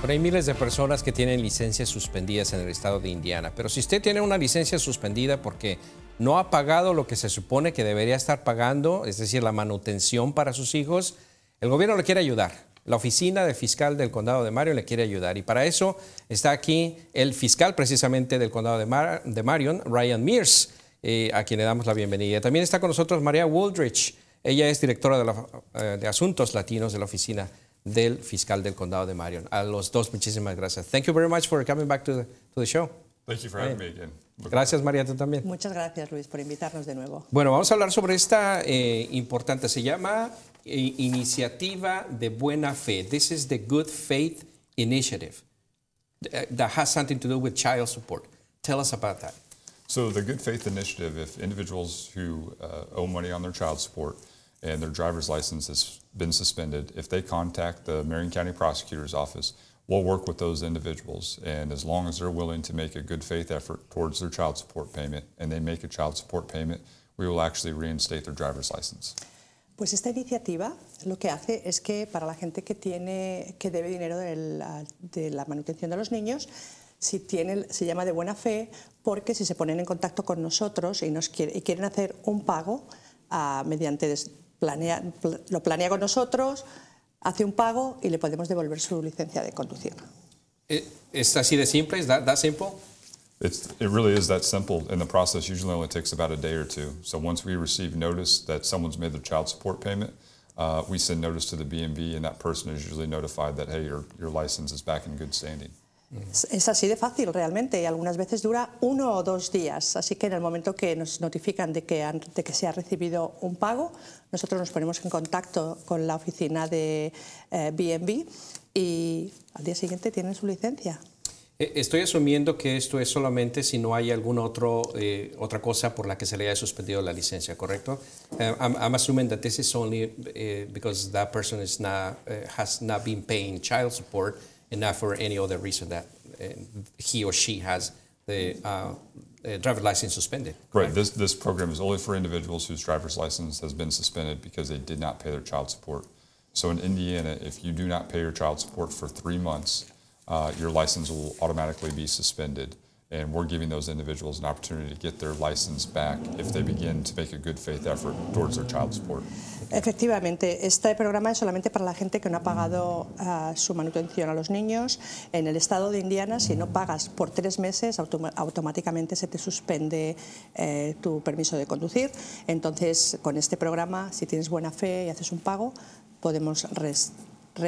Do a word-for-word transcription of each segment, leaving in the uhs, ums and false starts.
Pero hay miles de personas que tienen licencias suspendidas en el estado de Indiana. Pero si usted tiene una licencia suspendida porque no ha pagado lo que se supone que debería estar pagando, es decir, la manutención para sus hijos, el gobierno le quiere ayudar. La oficina del fiscal del condado de Marion le quiere ayudar. Y para eso está aquí el fiscal precisamente del condado de, Mar de Marion, Ryan Mears, eh, a quien le damos la bienvenida. También está con nosotros María Wooldridge. Ella es directora de, la, eh, de Asuntos Latinos de la oficina del fiscal del condado de Marion. A los dos, muchísimas gracias. Thank you very much for coming back to the, to the show. Thank you for having me again. Gracias, María, tú también. Muchas gracias, Luis, por invitarnos de nuevo. Bueno, vamos a hablar sobre esta eh, importante, se llama eh, Iniciativa de Buena Fe. This is the Good Faith Initiative that has something to do with child support. Tell us about that. So the Good Faith Initiative, if individuals who uh, owe money on their child support and their driver's license has been suspended, if they contact the Marion County Prosecutor's Office, we'll work with those individuals, and as long as they're willing to make a good faith effort towards their child support payment, and they make a child support payment, we will actually reinstate their driver's license. Pues esta iniciativa lo que hace es que para la gente que tiene que debe dinero de la, de la manutención de los niños, si tiene, se llama de buena fe, porque si se ponen en contacto con nosotros y, nos quiere, y quieren hacer un pago uh, mediante des, planea, pl, lo planea con nosotros, hace un pago y le podemos devolver su licencia de conducir. ¿Es así de simple? ¿Es that, that simple? It's, it really is that simple, and the process usually only takes about a day or two. So once we receive notice that someone's made their child support payment, uh, we send notice to the B M V, and that person is usually notified that, hey, your, your license is back in good standing. Es así de fácil realmente y algunas veces dura uno o dos días, así que en el momento que nos notifican de que, han, de que se ha recibido un pago, nosotros nos ponemos en contacto con la oficina de eh, B M V y al día siguiente tienen su licencia. Estoy asumiendo que esto es solamente si no hay alguna otro, eh, otra cosa por la que se le haya suspendido la licencia, ¿correcto? Uh, I'm, I'm assuming that this is only uh, because that person is not, uh, has not been paying child support and not for any other reason that uh, he or she has the uh, uh, driver's license suspended. Right. right. This, this program is only for individuals whose driver's license has been suspended because they did not pay their child support. So in Indiana, if you do not pay your child support for three months, Uh, your license will automatically be suspended, and we're giving those individuals an opportunity to get their license back if they begin to make a good faith effort towards their child support. Efectivamente, este programa es solamente para la gente que no ha pagado uh, su manutención a los niños. En el estado de Indiana, si no pagas por tres meses, autom automáticamente se te suspende eh, tu permiso de conducir. Entonces, con este programa, si tienes buena fe y haces un pago, podemos restaurar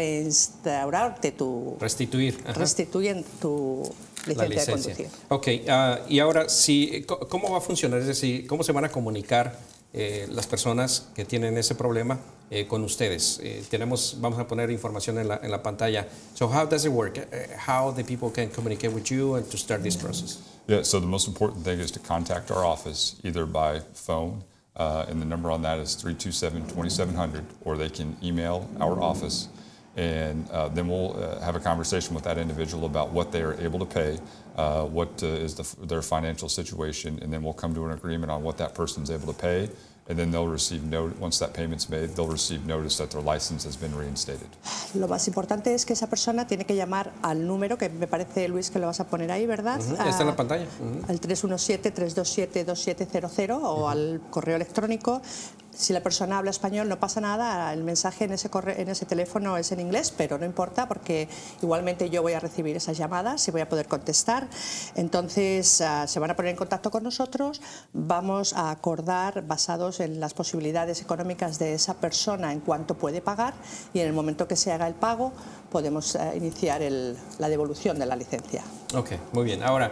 restaurarte tu... Restituir. Ajá. Restituyen tu licencia, licencia de conducir. Ok, uh, y ahora, si, ¿cómo va a funcionar? Es decir, ¿cómo se van a comunicar eh, las personas que tienen ese problema eh, con ustedes? Eh, tenemos, vamos a poner información en la, en la pantalla. So how does it work? How the people can communicate with you and to start this process? Yeah, so the most important thing is to contact our office either by phone, uh, and the number on that is three two seven, two seven zero zero, or they can email our office. And uh, then we'll uh, have a conversation with that individual about what they are able to pay, uh, what uh, is the, their financial situation, and then we'll come to an agreement on what that person's able to pay, and then they'll receive notice, once that payment's made, they'll receive notice that their license has been reinstated. Lo más importante es que esa persona tiene que llamar al número, que me parece, Luis, que lo vas a poner ahí, ¿verdad? Uh-huh. Está en la pantalla. Uh-huh. Al tres uno siete, tres dos siete, dos siete cero cero o uh-huh. al correo electrónico. Si la persona habla español no pasa nada, el mensaje en ese, corre en ese teléfono es en inglés, pero no importa porque igualmente yo voy a recibir esas llamadas y voy a poder contestar. Entonces uh, se van a poner en contacto con nosotros, vamos a acordar basados en las posibilidades económicas de esa persona en cuanto puede pagar y en el momento que se haga el pago podemos uh, iniciar el, la devolución de la licencia. Ok, muy bien. Ahora,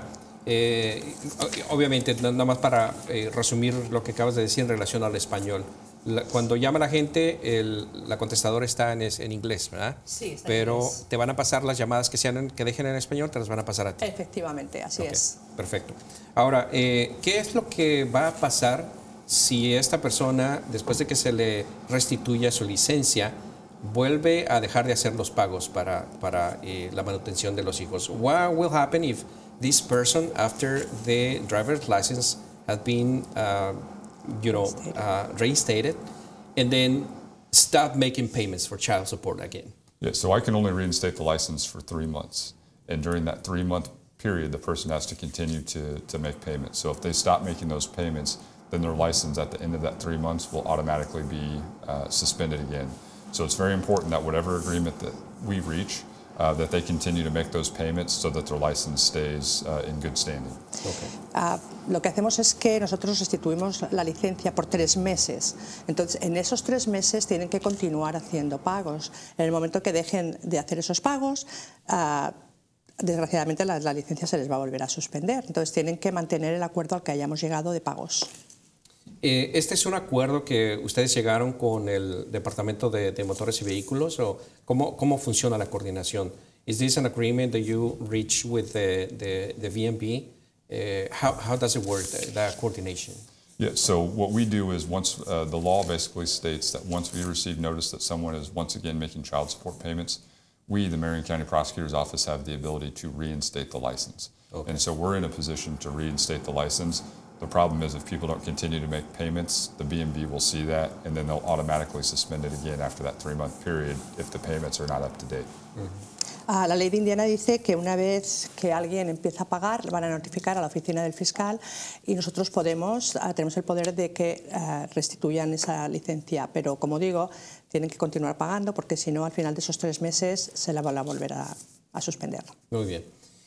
Eh, obviamente, nada más para eh, resumir lo que acabas de decir en relación al español. La, cuando llama la gente, el, la contestadora está en, es, en inglés, ¿verdad? Sí, está Pero en inglés. Te van a pasar las llamadas que, sean, que dejen en español, te las van a pasar a ti. Efectivamente, así okay, es. Perfecto. Ahora, eh, ¿qué es lo que va a pasar si esta persona, después de que se le restituya su licencia, vuelve a dejar de hacer los pagos para, para eh, la manutención de los hijos? What will happen if this person, after the driver's license has been, uh, you know, uh, reinstated, and then stop making payments for child support again? Yeah, so I can only reinstate the license for three months. And during that three-month period, the person has to continue to, to make payments. So if they stop making those payments, then their license at the end of that three months will automatically be uh, suspended again. So it's very important that whatever agreement that we reach, uh, that they continue to make those payments so that their license stays uh, in good standing. Okay. Uh, lo que hacemos es que nosotros restituimos la licencia por tres meses. Entonces, en esos tres meses tienen que continuar haciendo pagos. En el momento que dejen de hacer esos pagos, uh, desgraciadamente la, la licencia se les va a volver a suspender. Entonces tienen que mantener el acuerdo al que hayamos llegado de pagos. Eh, ¿Este es un acuerdo que ustedes llegaron con el Departamento de, de Motores y Vehículos o cómo, cómo funciona la coordinación? Is this an agreement that you reach with the, the, the V M B? Uh, how, how does it work, that coordination? Yeah, so what we do is once, uh, the law basically states that once we receive notice that someone is once again making child support payments, we, the Marion County Prosecutor's Office, have the ability to reinstate the license. Okay. And so we're in a position to reinstate the license. The problem is if people don't continue to make payments, the B M V will see that, and then they'll automatically suspend it again after that three-month period if the payments are not up to date. Mm-hmm. Ah, la ley de Indiana dice que una vez que alguien empieza a pagar, van a notificar a la oficina del fiscal y nosotros podemos, ah, tenemos el poder de que ah, restituyan esa licencia. Pero, como digo, tienen que continuar pagando porque si no, al final de esos tres meses se la van a volver a, a suspender. Muy bien.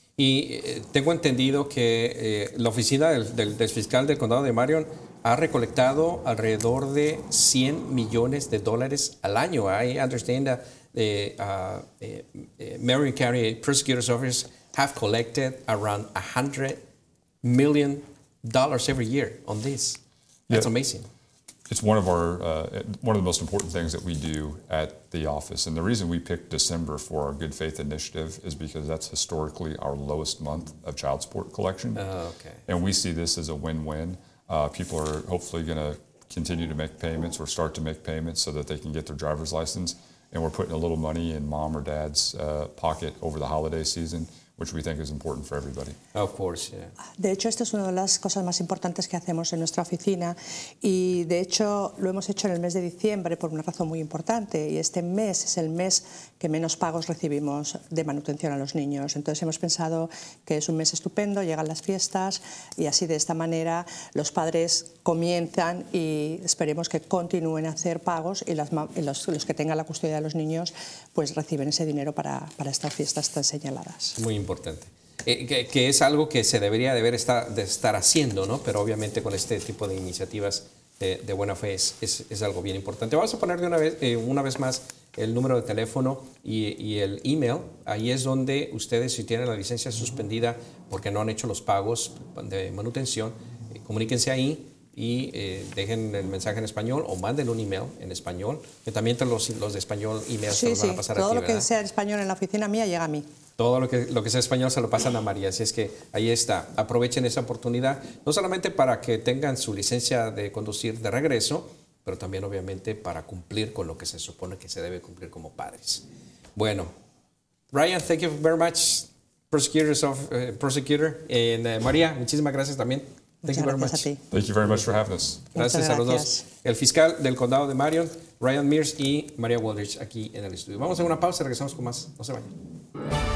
Y eh, tengo entendido que eh, la oficina del, del, del fiscal del condado de Marion ha recolectado alrededor de cien millones de dólares al año. I understand that the uh, uh, Marion County Prosecutor's Office have collected around one hundred million dollars every year on this. That's yeah. amazing. It's one of our uh, one of the most important things that we do at the office, and the reason we picked December for our Good Faith Initiative is because that's historically our lowest month of child support collection. Oh, okay. And we see this as a win-win. Uh, people are hopefully going to continue to make payments or start to make payments so that they can get their driver's license, and we're putting a little money in mom or dad's uh, pocket over the holiday season, which we think is important for everybody. Of course, yeah. De hecho, esto es una de las cosas más importantes que hacemos en nuestra oficina y, de hecho, lo hemos hecho en el mes de diciembre por una razón muy importante y este mes es el mes que menos pagos recibimos de manutención a los niños. Entonces hemos pensado que es un mes estupendo, llegan las fiestas y así de esta manera los padres comienzan y esperemos que continúen a hacer pagos y, las, y los, los que tengan la custodia de los niños pues reciben ese dinero para, para estas fiestas tan señaladas. Muy importante. Eh, que, que es algo que se debería de, ver estar, de estar haciendo, ¿no? Pero obviamente con este tipo de iniciativas de, de buena fe es, es, es algo bien importante. Vamos a poner de una vez, eh, una vez más el número de teléfono y, y el email. Ahí es donde ustedes, si tienen la licencia suspendida porque no han hecho los pagos de manutención, eh, comuníquense ahí y eh, dejen el mensaje en español o manden un email en español, que también los, los de español emails sí, se los van sí. a pasar Todo a ti, lo ¿verdad? que sea en español en la oficina mía llega a mí. Todo lo que, lo que sea español se lo pasan a María, así es que ahí está. Aprovechen esa oportunidad, no solamente para que tengan su licencia de conducir de regreso, pero también obviamente para cumplir con lo que se supone que se debe cumplir como padres. Bueno, Ryan, thank you very much, Prosecutors of, uh, Prosecutor. Y uh, María, muchísimas gracias también. Thank Muchas you very gracias much. a ti. Thank you very much for having us. Gracias, gracias a los dos. El fiscal del condado de Marion, Ryan Mears, y María Waldrich aquí en el estudio. Vamos a una pausa y regresamos con más. No se vayan.